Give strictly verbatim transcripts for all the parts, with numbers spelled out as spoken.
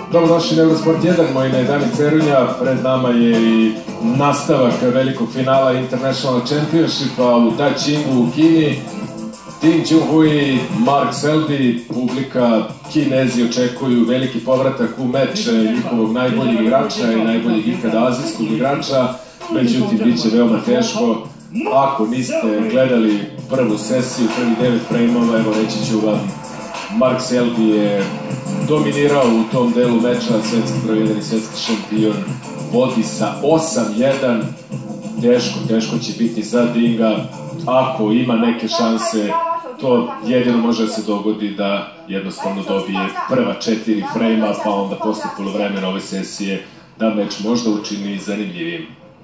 Dobrodošli na Eurosport jedan, moj ime je Damir Ceronja, pred nama je i nastavak velikog finala International Championshipa u Daqingu u Kini. Tim Junhui, Marko, Selby, publika, Kinezi očekuju veliki povratak u meč njihovog najboljeg igrača i najboljeg ikada azijskog igrača, međutim bit će veoma teško. Ako niste gledali prvu sesiju, prvi devet frame-ova, evo reći ću vam, Marko Selby je dominirao u tom delu meča, svetski broj jedan i svetski šampion, vodi sa osam jedan, teško, teško će biti za Dinga, ako ima neke šanse, to jedino može da se dogodi da jednostavno dobije prva četiri frame-a, pa onda posle polovremena ove sesije da meč možda učini zanimljivijim.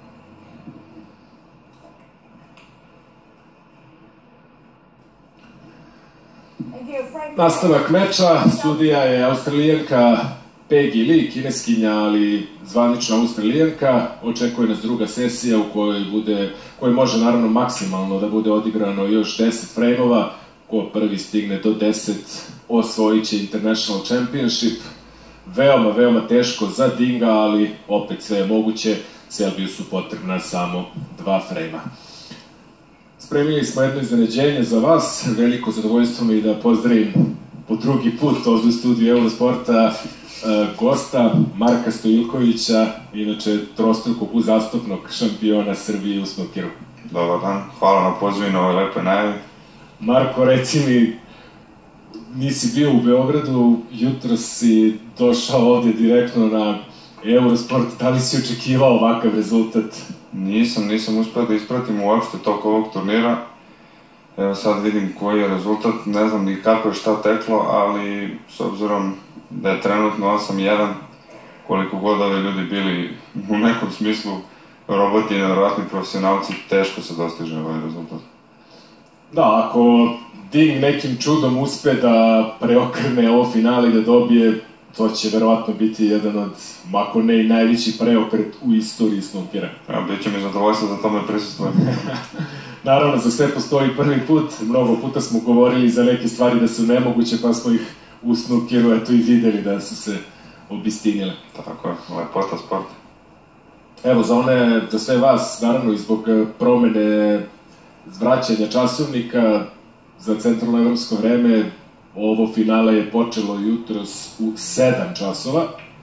Nastavak meča, sudija je Australijanka Peggy Lee, kineskinja, ali zvanično Australijanka. Očekuje nas druga sesija u kojoj bude, kojoj može naravno maksimalno da bude odigrano još deset frame-ova. Ko prvi stigne do deset, osvojit će International Championship. Veoma, veoma teško za Dinga, ali opet sve je moguće. Selbiju su potrebna samo dva frame-a. Spremili smo jedno iznenađenje za vas, veliko zadovoljstvo mi da pozdravim po drugi put ovdje u studiju Eurosporta gosta Marka Stoikovića, inače trostrukog uzastopnog šampiona Srbije u snukeru. Dobar dan, hvala na pozivu na ovoj lepoj najavi. Marko, reci mi, nisi bio u Beogradu, jutro si došao ovdje direktno na Eurosport, da li si očekivao ovakav rezultat? Nisam, nisam uspeo da ispratim uopšte tok ovog turnira. Evo sad vidim koji je rezultat, ne znam ni kako je šta teklo, ali s obzirom da je trenutno osam jedan, koliko god ovi ljudi bili u nekom smislu roboti i nevjerojatni profesionalci, teško se dostiže ovaj rezultat. Da, ako Ding nekim čudom uspe da preokrne ovo finale i da dobije, to će verovatno biti jedan od, ako ne i najveći preokret u istoriji snukera. Ja, bit će mi zadovoljstvo za tome prisustvujem. Naravno, za sve postoji prvi put. Mnogo puta smo govorili za neke stvari da su nemoguće, pa smo ih u snukeru eto i videli da su se obistinile. Tako je, lepota sporta. Evo, za one, za sve vas, naravno i zbog promene vraćanja časovnika za centralno evropsko vreme, ovo finale je počelo jutros u sedam časova.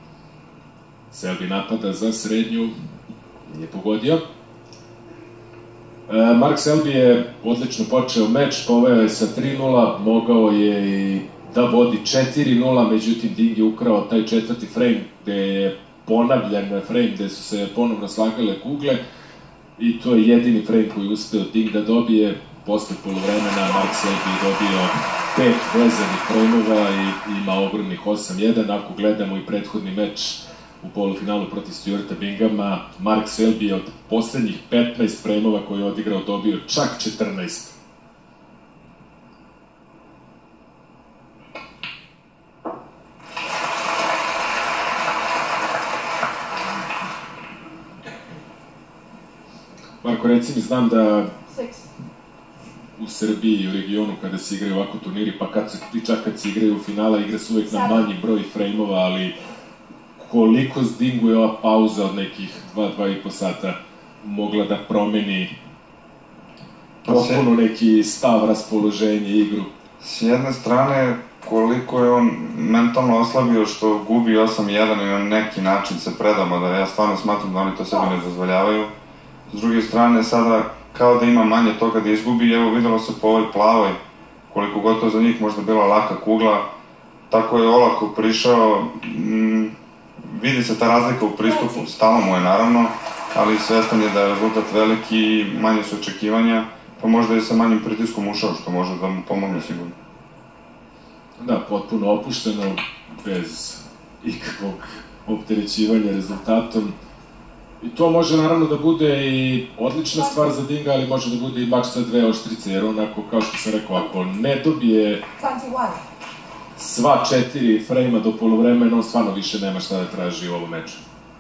Selby napada za srednju, nije pogodio. Marko Selby je odlično počeo meč, poveo je sa tri nula, mogao je i da vodi četiri nula, međutim Ding je ukrao taj četvrti frame gde je ponavljan frame, gde su se ponovno slagale kugle i to je jedini frame koji je uspeo Ding da dobije. Posle polovremena Marko Selby je dobio pet vezanih frame-ova i ima ogromnih osam jedan. Ako gledamo i prethodni meč u polufinalu protiv Stuarta Binghama, Marko Selby je od poslednjih petnaest frame-ova koje je odigrao dobio čak četrnaest. Marko, reci mi, znam da u Srbiji i u regionu kada se igraju ovako turniri, pa kad se, čak kad se igraju u finala, igra se uvek na manji broj frame-ova, ali koliko s Dingu je ova pauza od nekih dva, dva i po sata mogla da promeni potpuno neki stav, raspoloženje, igru? S jedne strane, koliko je on mentalno oslabio što gubi osam jedan i na neki način se predamo, da ja stvarno smatram da oni to sebi ne dozvoljavaju. S druge strane, sada kao da ima manje toga da izgubi, evo videlo se po ovoj plavoj, koliko gotovo za njih možda bila laka kugla, tako je olako prišao, mm, vidi se ta razlika u pristupu, stalo mu je naravno, ali svestan je da je rezultat veliki i manje su očekivanja, pa možda je sa manjim pritiskom ušao, što može da mu pomogne sigurno. Da, potpuno opušteno, bez ikakvog opterećivanja rezultatom. I to može naravno da bude i odlična stvar za Dinga, ali može da bude i mač sa dve oštrice, jer onako, kao što sam rekao, ako ne dobije sva četiri frame-a do polovremena, on stvarno više nema šta da traži u ovom meču.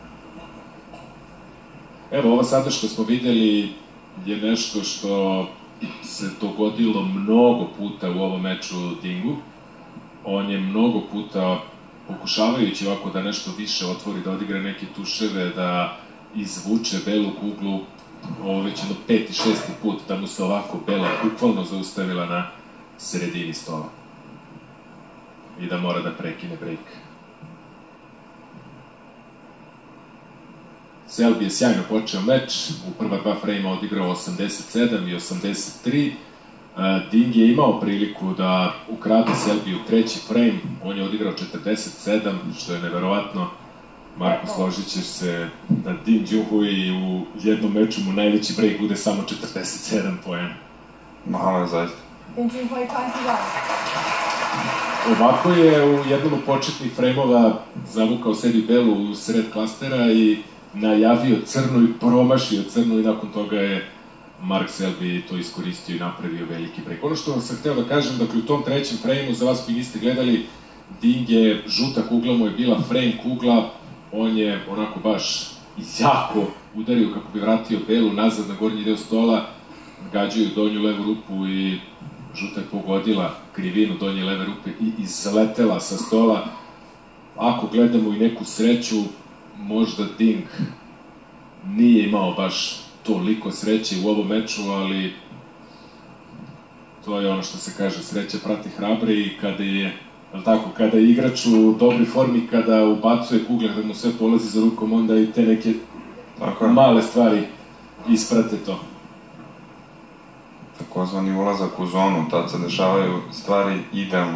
Evo, ovo sada što smo videli je nešto što se dogodilo mnogo puta u ovom meču Dingu. On je mnogo puta pokušavajući ovako da nešto više otvori, da odigra neke tuševe, da izvuče belu kuglu, ovo već jedno peti, šesti put, da mu se ovako bela bukvalno zaustavila na sredini stola. I da mora da prekine break. Selby je sjajno počeo meč, u prva dva frejma odigrao osamdeset sedam i osamdeset tri. Ding je imao priliku da ukrade Selby u treći frame, on je odigrao četrdeset sedam, što je neverovatno. Marko, složit ćeš se da Ding Junhui u jednom meču mu najveći break bude samo četrdeset sedam poena. Malo je zaista. Ovako je u jednom od početnih frejmova zavukao sebi belu u sred klastera i najavio crnu i promašio crnu i nakon toga je Mark Selby to iskoristio i napravio veliki break. Ono što sam hteo da kažem, dakle u tom trećem frejmu, za vas koji niste gledali, Ding je, žuta kugla mu je bila frame kugla, on je onako baš jako udario kako bi vratio belu nazad na gornji deo stola, gađaju donju levu rupu i žuta je pogodila krivinu donje leve rupe i izletela sa stola. Ako gledamo i neku sreću, možda Ding nije imao baš toliko sreće u ovom meču, ali to je ono što se kaže, sreća prati hrabre i kada je, tako, kada je igrač u dobroj formi, kada ubacuje kugle, kada mu sve polazi za rukom, onda i te neke male stvari isprate to. Takozvani ulazak u zonu, tad se dešavaju stvari idealno.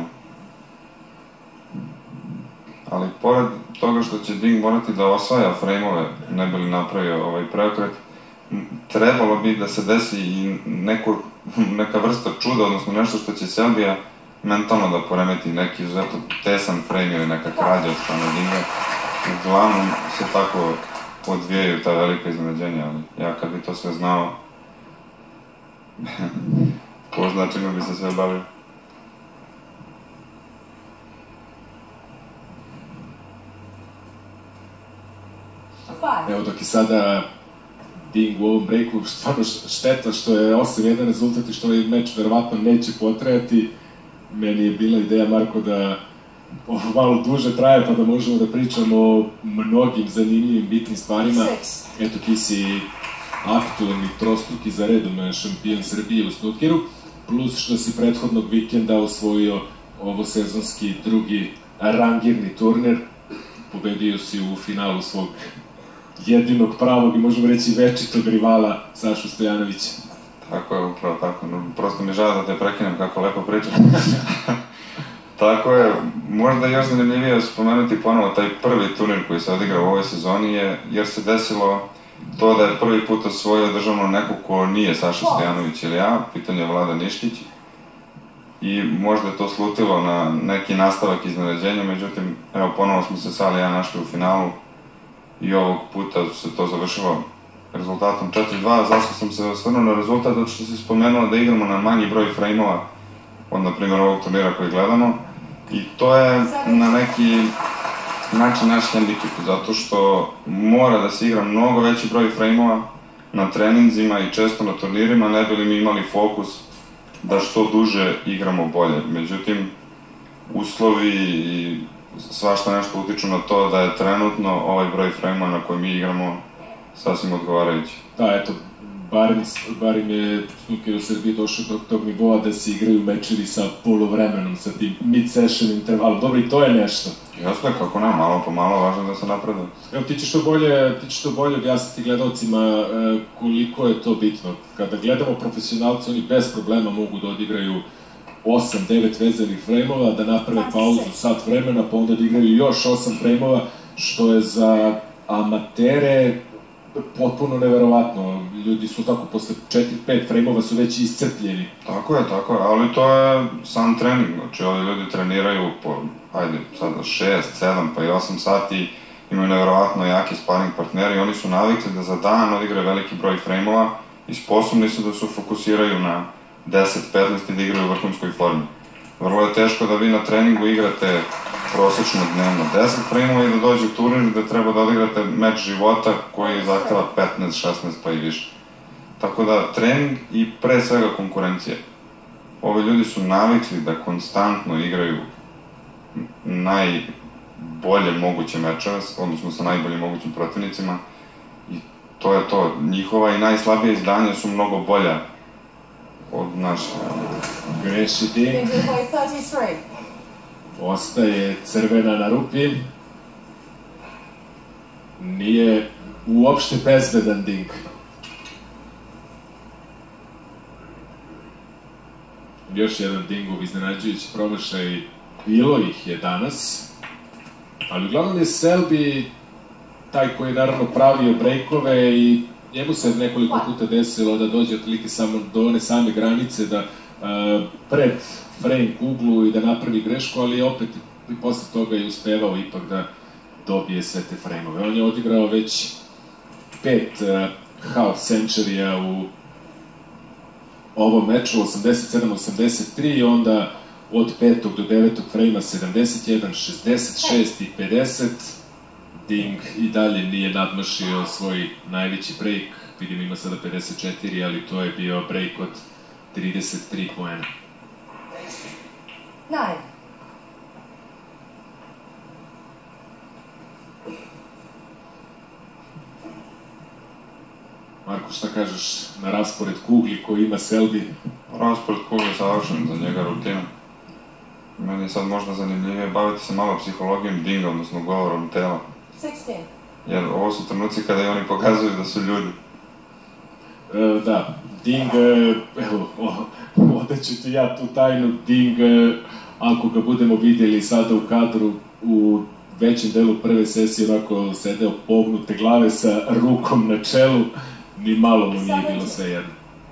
Ali pored toga što će Ding morati da osvaja frejmove, ne bi li napravio ovaj preokret, trebalo bi da se desi i neka vrsta čuda, odnosno nešto što će Selbija mentalno da poremeti, neki izuzetno tesan frejm ili neka krađa od strane Dinga. Uglavnom se tako odvijaju ta velika iznenađenja, ali ja kad bi to sve znao, ko zna čime bi se sve bavio. Evo dok je sada Ding u ovom breaku, stvarno šteta što je osam jedan rezultat i što ovaj meč verovatno neće potrajati. Meni je bila ideja, Marko, da ovo malo duže traje pa da možemo da pričamo o mnogim zanimljivim, bitnim stvarima. Eto, ti si aktualni trostruki za redom šampion Srbije u snookeru, plus što si prethodnog vikenda osvojio ovo sezonski drugi rangirni turnir. Pobedio si u finalu svog jedinog pravog i možemo reći večitog rivala Sašu Stojanovića. Tako je, upravo tako. Prosto mi je žao da te prekinem kako lepo pričam. Tako je, možda još zanimljivije spomenuti ponovo taj prvi turnir koji se odigrao u ovoj sezoni je, jer se desilo to da je prvi put osvojio državno neko ko nije Saša Stojanović ili ja, pitanje je Vlada Niškić. I možda je to slutilo na neki nastavak iznenađenja, međutim, evo, ponovo smo se Sali i ja našli u finalu i ovog puta se to završilo rezultatom četiri dva. Zašto sam se osvrnuo na rezultat? Zato što si spomenula da igramo na manji broj frejmova od, na primjer, ovog turnira koji gledamo. I to je na neki način naš hendikep, zato što mora da se igra mnogo veći broj frejmova na treninzima i često na turnirima, ne bi li mi imali fokus da što duže igramo bolje. Međutim, uslovi i svašta nešto utiču na to da je trenutno ovaj broj frejma na koji mi igramo sasvim odgovarajući. Da, eto, barem je snooker u Srbiji došao do tog nivoa da se igraju mečevi sa polovremenom, sa tim mid-session intervalom. Dobro, i to je nešto. Jasno, kako ne, malo po malo, važno da se napreduje. Evo, ti ćeš to bolje, ti ćeš to bolje objasniti gledalcima koliko je to bitno. Kada gledamo profesionalce, oni bez problema mogu da odigraju osam devet vezanih frejmova, da naprave pauzu sat vremena, pa onda da igraju još osam frejmova, što je za amatere potpuno neverovatno. Ljudi su tako, posle četiri pet frejmova su već iscrpljeni. Tako je, tako je, ali to je sam trening. Znači, ovi ljudi treniraju po, ajde, sada šest, sedam, pa i osam sati, imaju neverovatno jaki sparing partneri i oni su navikli da za dan odigraju veliki broj frejmova i sposobni su da se fokusiraju na deset petnaest i da igraju u vrhunskoj formi. Vrlo je teško da vi na treningu igrate prosečno dnevno deset frejmova i da dođe u turnir da treba da odigrate meč života koji zahteva petnaest šesnaest pa i više. Tako da trening i pre svega konkurencija. Ovi ljudi su navikli da konstantno igraju bolje moguće mečeve, odnosno sa najboljim mogućim protivnicima. I to je to. Njihova i najslabije izdanja su mnogo bolja od naše. Greši Ding. Ostaje crvena na rupi. Nije uopšte bezbedan Ding. Još jedan Dingov iznenađujući promašaj, bilo ih je danas, ali uglavnom je Selby taj koji je naravno pravio brejkove i njemu se nekoliko puta desilo da dođe otprilike samo do one same granice, da pred frame kuglu i da napravi grešku, ali opet i posle toga je uspevao ipak da dobije sve te frame-ove. On je odigrao već pet half century-a u ovom meču, osamdeset sedam osamdeset tri, onda od petog do devetog frejma sedamdeset jedan, šezdeset šest i pedeset. Ding i dalje nije nadmašio svoj najveći break, vidim ima sada pedeset četiri, ali to je bio break od trideset tri poena. Marko, šta kažeš na raspored kugli koji ima Selby? Raspored kugli je savršen za njega rutina. Meni je sad možda zanimljivije baviti se malo psihologijom Dinga, odnosno govorom tela. Jer ovo su trenuci kada i oni pokazuju da su ljudi. Da, Ding, evo, odaću ti ja tu tajnu, Ding, ako ga budemo vidjeli sada u kadru, u većem delu prve sesije onako sedeo pognute glave sa rukom na čelu, ni malo mu nije bilo sve jedno.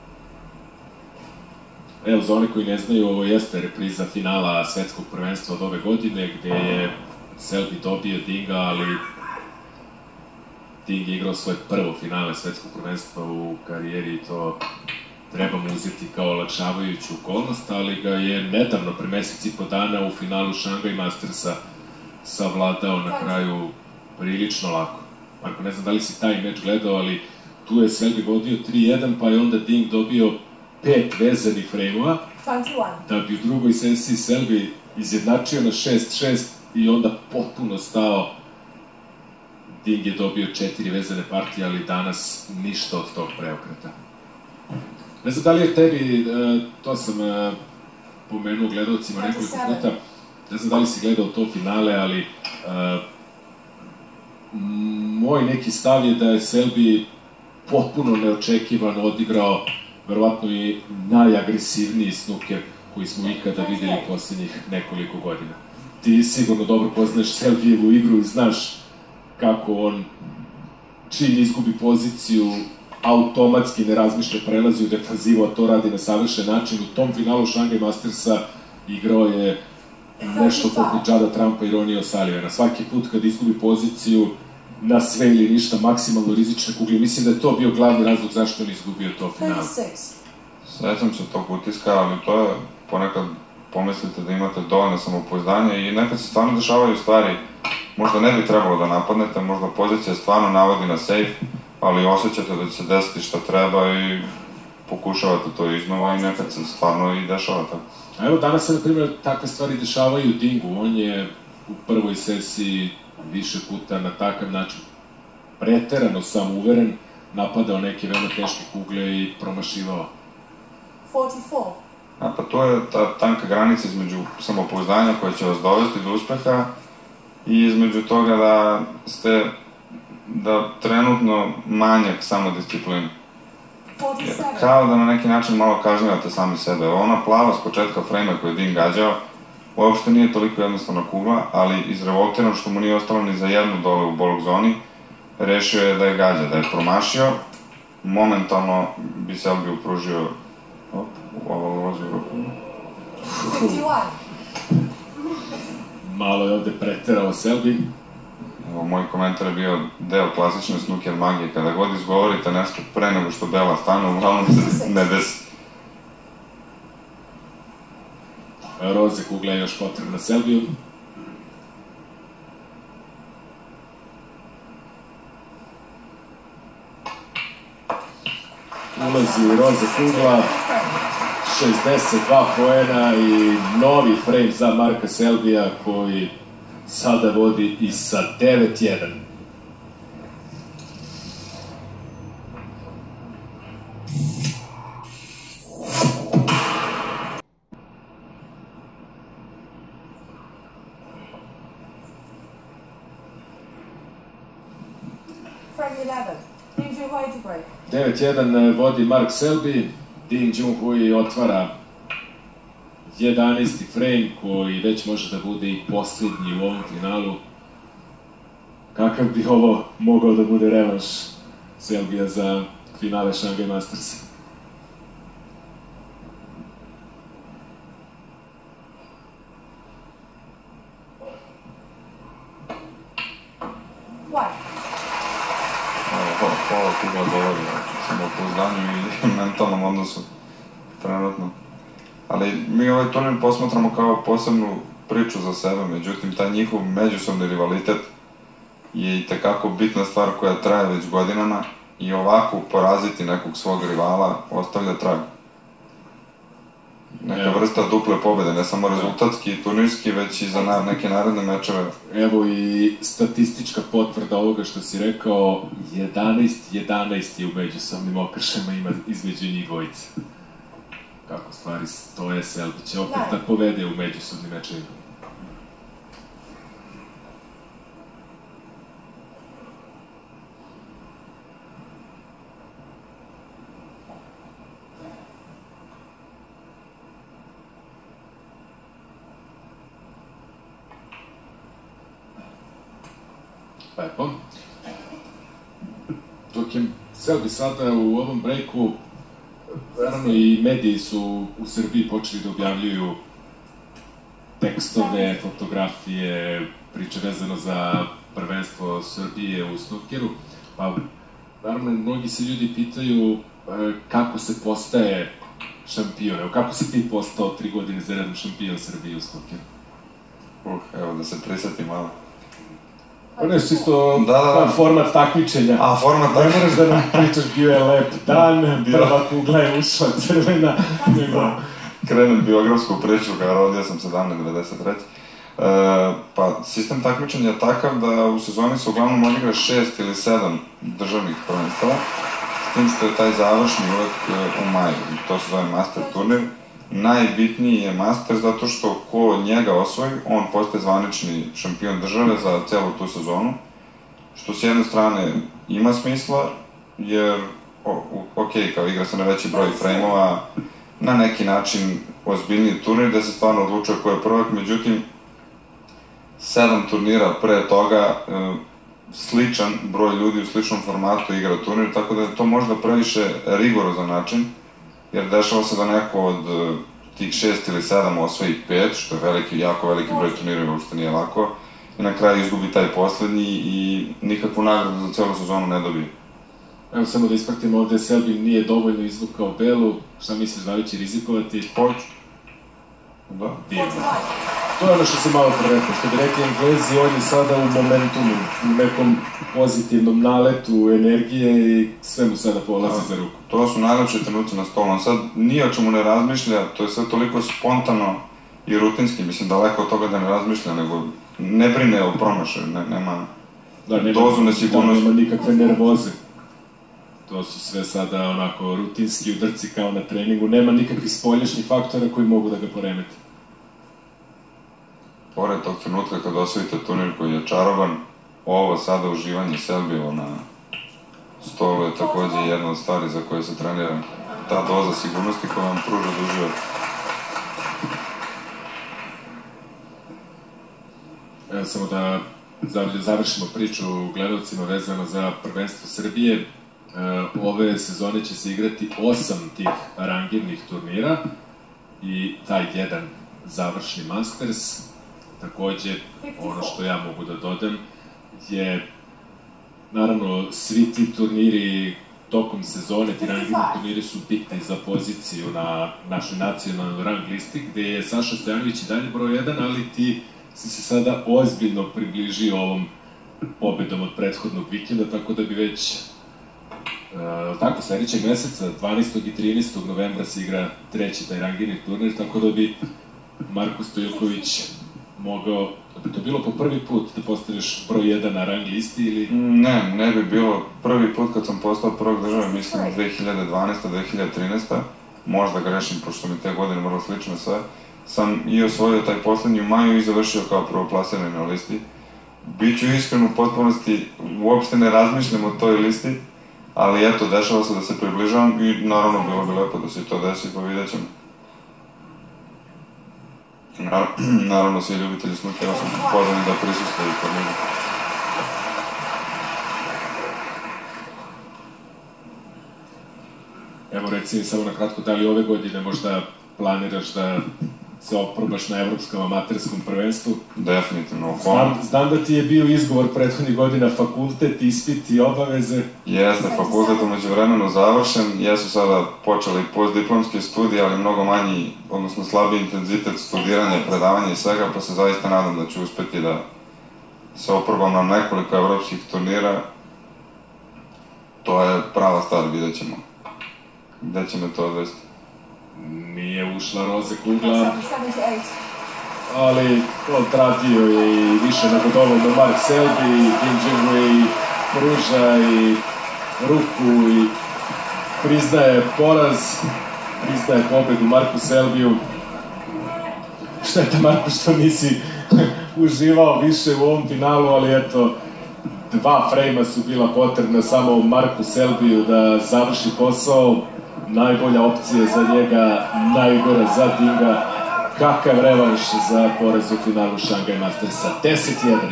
Evo, za one koji ne znaju, ovo jeste repriza finala svetskog prvenstva od ove godine, gde je Selby dobio Dinga, ali Ding je igrao svoje prvo finale svetskog prvenstva u karijeri i to treba mu uzeti kao olakšavajuću okolnost, ali ga je nedavno, pre mesec i po dana, u finalu Shanghai Mastersa savladao na kraju prilično lako. Marko, ne znam da li si taj meč gledao, ali tu je Selby vodio tri jedan, pa je onda Ding dobio pet vezanih frejmova, da bi u drugoj sesiji Selby izjednačio na šest šest i onda potpuno stao. Ding je dobio četiri vezane partije, ali danas ništa od tog preokreta. Ne znam da li je tebi, to sam pomenuo gledalcima nekoliko puta, ne znam da li si gledao to finale, ali moj neki stav je da je Selby potpuno neočekivano odigrao verovatno i najagresivniji snuker koji smo ikada videli poslednjih nekoliko godina. Ti sigurno dobro poznaješ Selbyjevu igru i znaš kako on, čim izgubi poziciju, automatski ne razmišlja, prelazi u defanzivu, a to radi na savršen način. U tom finalu Shanghai Mastersa igrao je nešto poput Jada Trumpa i Ronnie O'Sullivana. Svaki put kad izgubi poziciju, na sve ili ništa, maksimalno rizične kugle. Mislim da je to bio glavni razlog zašto on izgubio to finale. Sećam se tog utiska, ali to je ponekad pomislite da imate dovoljno samopouzdanja i nekad se stvarno dešavaju stvari. Možda ne bi trebalo da napadnete, možda pozicija stvarno navodi na safe, ali osjećate da će se desiti šta treba i pokušavate to iznova i nekad se stvarno i dešava tako. A evo danas se, na primjer, takve stvari dešavaju Dingu. On je u prvoj sesiji više puta na takav način preterano samouveren, napadao neke veoma teške kugle i promašivao. A pa to je ta tanka granica između samopouzdanja koja će vas dovesti do uspeha i između toga da ste, da trenutno manjak samodisciplina. Kao da na neki način malo kažnjavate sami sebe. Ona plava s početka frejma koju je Ding gađao, uopšte nije toliko jednostavna kugla, ali izrevoltiran što mu nije ostalo ni za jednu dole u bolog zoni, rešio je da je gađa, da je promašio, momentalno bi Selby upružio, op, ovo ulazi u ruku. Malo je ovde preterao Selby. Evo, moj komentar je bio deo klasične snooker magije, kada god izgovorite nešto pre nego što bela stane, uglavnom se ne desi. Roze kugla je još potrebna Selbiju. Ulazi roze kugla, šezdeset dva poena i novi frame za Marka Selbija koji sada vodi i sa devet jedan. devet jedan vodi Mark Selby, Junhui otvara jedanaesti frame koji već može da bude i posljednji u ovom finalu. Kakav bi ovo mogao da bude revanš Selbija za finale Shanghai Mastersa? Hvala kuga govori o samopouzdanju i mentalnom odnosu trenutno. Ali mi ovaj turnir posmatramo kao posebnu priču za sebe, međutim taj njihov međusobni rivalitet je i tekako bitna stvar koja traje već godinama i ovako poraziti nekog svog rivala ostavlja trag. Neka vrsta duple pobjede, ne samo rezultatski i turnirski, već i za neke naredne mečeve. Evo i statistička potvrda ovoga što si rekao, jedanaest jedanaest je u međusobnim okršama ima između njih dvojice. Kako stvari stoje, Selby će opet da povede u međusobnim mečevima. Lepo. Dok je Selby sada u ovom breaku, naravno i mediji su u Srbiji počeli da objavljuju tekstove, fotografije, priče vezano za prvenstvo Srbije u snookeru. Pa, naravno, mnogi se ljudi pitaju kako se postaje šampion, evo kako si ti postao tri godine za redom šampion Srbije u snookeru? Uh, evo da se prisetim malo. Pa nešto isto format takmičenja. A, format takmičenja. Ne moraš da nam pričaš, bio je lep dan, prva kugla je ušla crvena. Krenem biografsku priču, kada rodio sam sedamnaeste devedeset treće. Pa, sistem takmičenja je takav da u sezoni se uglavnom odigra šest ili sedam državnih prvenstava, s tim što je taj završni uvek u maju, to se zove master turnir. Najbitniji je master zato što ko njega osvoji, on postaje zvanični šampion države za celu tu sezonu, što s jedne strane ima smisla, jer, ok, kao igra se na veći broj frame-ova, na neki način ozbiljniji turnir gde se stvarno odlučuje ko je prvak, međutim, sedam turnira pre toga, sličan broj ljudi u sličnom formatu igra turnir, tako da je to možda previše rigorozan način, jer dešava se da neko od tih šest ili sedam osvoji pet, što je veliki, jako veliki broj turnira i uopšte nije lako, i na kraju izgubi taj poslednji i nikakvu nagradu za celu sezonu ne dobije. Evo samo da ispratimo ovde, Selby nije dovoljno izvukao belu, šta misliš, da li će rizikovati? Hoću. Da. Divno. To je ono što se malo prerekao, što bi rekli Englezi, on je sada u momentumu, u nekom pozitivnom naletu energije i sve mu sada polazi za ruku. To su najlepše trenuci na stolu, on sad nije o čemu ne razmišlja, to je sve toliko spontano i rutinski, mislim daleko od toga da ne razmišlja, nego ne brine o promašaju, nema dozu nesigurnosti. Da, nema nikakve nervoze. To su sve sada onako rutinski udrci kao na treningu, nema nikakvih spoljašnjih faktora koji mogu da ga poremete. Pored tog trenutka kad osvojite turnir koji je čaroban, ovo sada uživanje Selbyjevo na stolu je takođe jedna od stvari za koje se trenira. Ta doza sigurnosti koja vam pruža da uživate. Evo samo da završimo priču gledalcima vezano za prvenstvo Srbije. Ove sezone će se igrati osam tih rangirnih turnira i taj jedan završni Masters. Takođe, ono što ja mogu da dodam je, naravno, svi ti turniri tokom sezone, ti rangirni turniri su bitni za poziciju na našoj nacionalnoj rang listi, gde je Saša Stojanović i dalje broj jedan, ali ti si se sada ozbiljno približio ovom pobedom od prethodnog vikenda, tako da bi već tako, sledećeg meseca, dvanaestog i trinaestog novembra se igra treći taj rangirni turnir, tako da bi Marko Stoiković mogao to bilo po prvi put da postaneš broj jedan na rang listi ili... Ne, ne bi bilo prvi put kad sam postao prvog države, mislim dve hiljade dvanaesta do dve hiljade trinaesta. Možda grešim, pošto mi te godine vrlo slično sve. Sam i osvojio taj poslednji u maju i završio kao prvoplasirani na listi. Biću iskren u potpunosti, uopšte ne razmišljam o toj listi, ali eto, dešava se da se približavam i naravno bilo bi lepo da se to desi, pa vidjet ćemo. Naravno, svi ljubitelji snukera su pozvani da prisustaju kod njega. Evo reci samo na kratko, da li ove godine možda planiraš da se oprobaš na evropskom amaterskom prvenstvu? Definitivno. Znam, znam da ti je bio izgovor prethodnih godina fakultet, ispit i obaveze. Jeste, fakultet umeđu vremenu završen, jesu sada počeli postdiplomske studije, ali mnogo manji, odnosno slabiji intenzitet studiranja, predavanja i svega, pa se zaista nadam da ću uspeti da se oprobam na nekoliko evropskih turnira. To je prava stvar, vidjet ćemo. Gde će me to odvesti? Nije ušla roze kugla, ali odradio je i više nego dovoljno Mark Selby, Junhui pruža i ruku i priznaje poraz, priznaje pobedu Marku Selbiju. Šteta, Marko, što nisi uživao više u ovom finalu, ali eto, dva frejma su bila potrebna samo Marku Selbiju da završi posao. Najbolja opcija za njega, najgora za Dinga. Kakav revanš za poraz u finalu Shanghai Mastersa. deset jedan.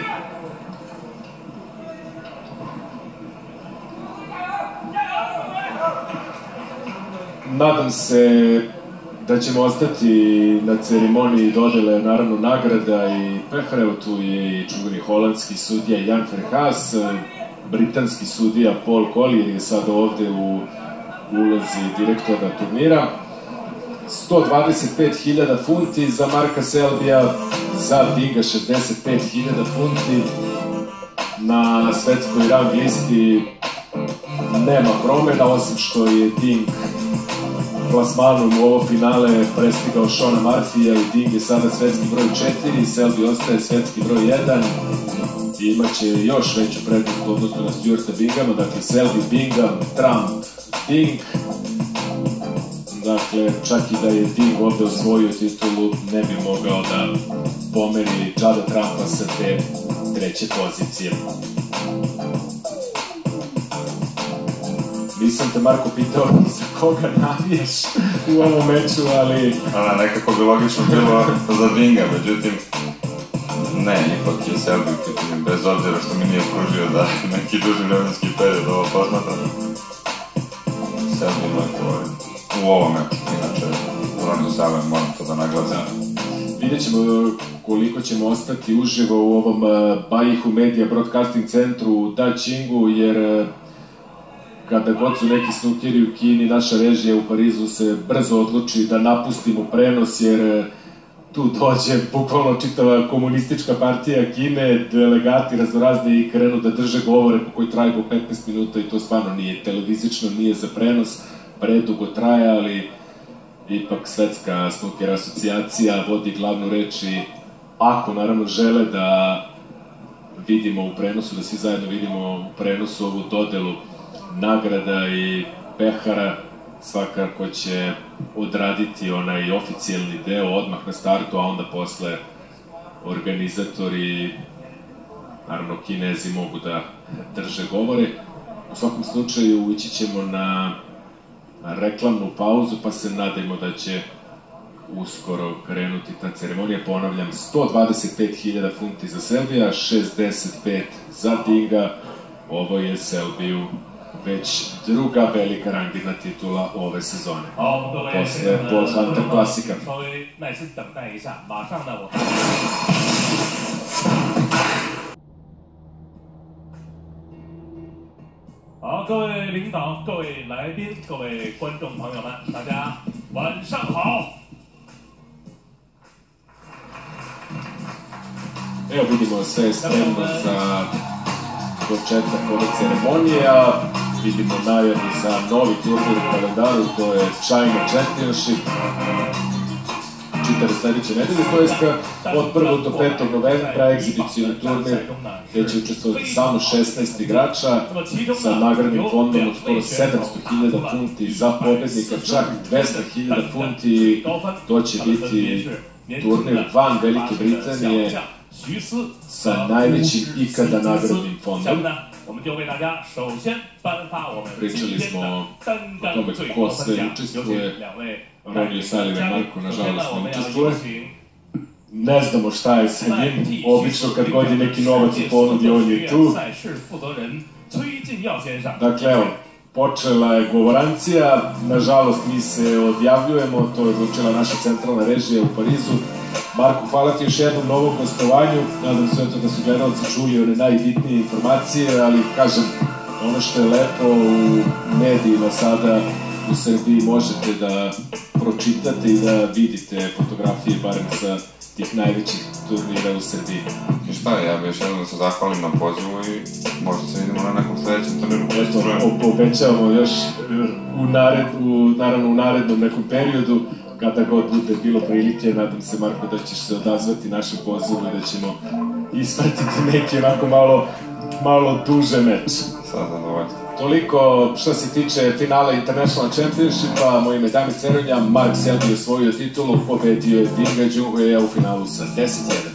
Nadam se da ćemo ostati na ceremoniji dodele naravno nagrada i pehara. Evo tu je i čuveni holandski sudija Jan Verhaas, britanski sudija Paul Collier je sad ovde u ulozi direktora turnira. sto dvadeset pet hiljada funti za Marka Selbija, za Dinga šezdeset pet hiljada funti. Na svetskoj rang listi nema promena, osim što je Ding plasmanom u ovo finale prestigao Shona Murphyja i Ding je sada svetski broj četiri, Selby ostaje svetski broj jedan. Imaće još veću prednost u odnosu na Stuarta Binghama, dakle Selby, Bingham, Trump, Ding. Dakle, čak i da je Ding ovde osvojio titulu, ne bi mogao da pomeri Juda Trumpa sa te treće pozicije. Nisam te, Marko, pitao za koga navijaš u ovom meču, ali... Nekako bi logično bilo za Dinga, međutim, ne, ipak je Selby u pitanju, bez obzira što mi nije pružio da neki duži vremenski period ovo posmatram. Selby ima u ovom meču, inače, uravno Selby, moram to da naglasim. Vidjet ćemo koliko ćemo ostati uživo u ovom Baihu Media Broadcasting centru u Dačingu, jer kada god su neki snukeri u Kini, naša režija u Parizu se brzo odluči da napustimo prenos, jer tu dođe bukvalno čitava komunistička partija Kine, delegati raznorazni i krenu da drže govore po koji traju po petnaest minuta i to stvarno nije televizično, nije za prenos, predugo traje, ali ipak Svetska snuker asocijacija vodi glavnu reč i ako naravno žele da vidimo u prenosu, da svi zajedno vidimo u prenosu ovu dodelu nagrada i pehara, svakako će odraditi onaj oficijalni deo odmah na startu, a onda posle organizatori, naravno Kinezi, mogu da drže govore. U svakom slučaju ići ćemo na reklamnu pauzu, pa se nadajmo da će uskoro krenuti ta ceremonija. Ponavljam, sto dvadeset pet hiljada funti za Selbija, šezdeset pet za Dinga. Ovo je Selbiju već druga velika rangirna titula ove sezone. Posle Paul Hunter klasika. 好，各位领导、各位来宾、各位观众朋友们，大家晚上好。 Evo vidimo sve spremno za početak ove ceremonije, a vidimo najavu za novi turnir u kalendaru, to je China Championship. čitave sledeće nedelje, to je od prvog do petog novembra egzibicijni turnir gde će učestvovati samo šesnaest igrača sa nagradnim fondom od skoro sedamsto hiljada funti za pobednika, čak dvesta hiljada funti. To će biti turnir van Velike Britanije sa najvećim ikada nagradnim fondom. Pričali smo o tome ko sve učestvuje. Ronio Sullivan, Marko, nažalost, ne učestvuje. Ne znamo šta je sa njim. Obično kad god je neki novac u ponudi, on je tu. Dakle, evo, počela je govorancija. Nažalost, mi se odjavljujemo. To je odlučila naša centralna režija u Parizu. Marko, hvala ti još jednom na ovom gostovanju. Nadam se da su gledalci čuli one najbitnije informacije, ali kažem, ono što je lepo u medijima sada u Srbiji možete da pročitate i da vidite fotografije barem sa tih najvećih turnira u Srbiji. I šta, ja bih još jednom da se zahvalim na pozivu i možda se vidimo na nekom sledećem turniru. Eto, obećavamo još naravno u narednom nekom periodu, kada god bude bilo prilike. Nadam se, Marko, da ćeš se odazvati našem pozivu i da ćemo ispratiti neki onako malo duže meč. Sada zadovoljstvo. Toliko što se tiče finala International Championshipa. Moje ime je Damir Ceronja. Mark Selby je osvojio titulu, pobedio je Junhuija u finalu sa deset jedan.